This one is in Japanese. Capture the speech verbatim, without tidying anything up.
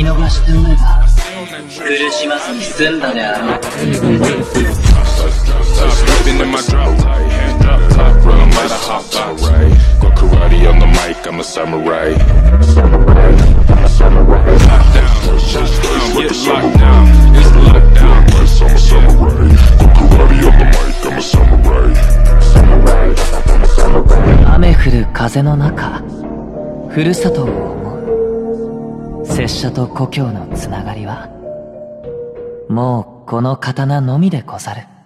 逃し運命だ。苦しまずに済んだね、あの。 Stepping in my drop top, hand drop top, bro, I'm at a hot box. Go karate on the mic, I'm a samurai. Samurai, samurai. Lockdown, shutdown, get locked down. It's lockdown. I'm a samurai. Go karate on the mic, I'm a samurai. Samurai, samurai. 雨降る風の中、ふるさとを思う。拙者と故郷のつながりは、もうこの刀のみでござる。